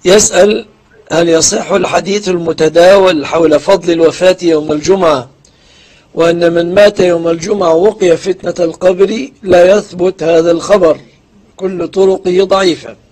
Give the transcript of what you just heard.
يسأل: هل يصح الحديث المتداول حول فضل الوفاة يوم الجمعة، وأن من مات يوم الجمعة وقي فتنة القبر؟ لا يثبت هذا الخبر، كل طرقه ضعيفة.